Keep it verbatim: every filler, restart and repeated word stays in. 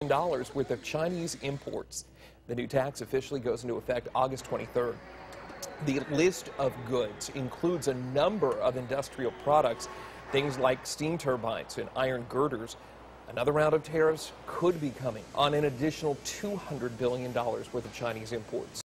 dollars worth of Chinese imports. The new tax officially goes into effect August twenty-third. The list of goods includes a number of industrial products, things like steam turbines and iron girders. Another round of tariffs could be coming on an additional two hundred billion dollars worth of Chinese imports.